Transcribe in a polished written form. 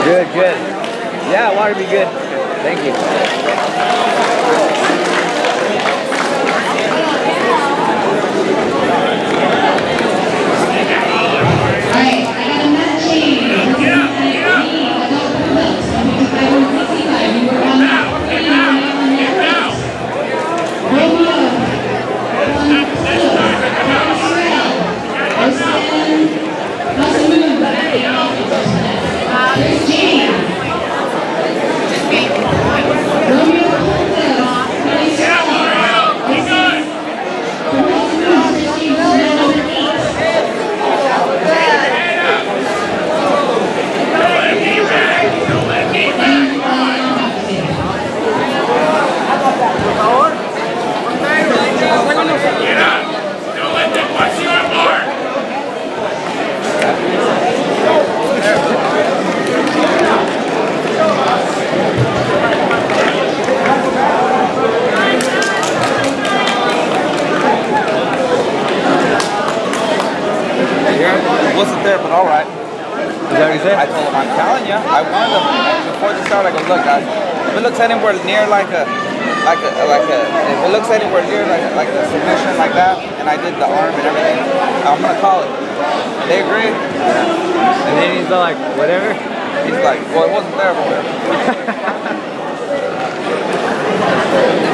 Good, good. Yeah, water be good. Thank you. Alright, I got a matching. You were on that. Romeo. Here's James. Romeo Wasn't there, but all right. Is that what you said? I told him, I'm telling you, I warned him before the start. I go, look, guys, if it looks anywhere near if it looks anywhere near like a submission like that, and I did the arm and everything, I'm gonna call it. And they agree. Yeah. And then he's all like, whatever. He's like, well, it wasn't there, but whatever.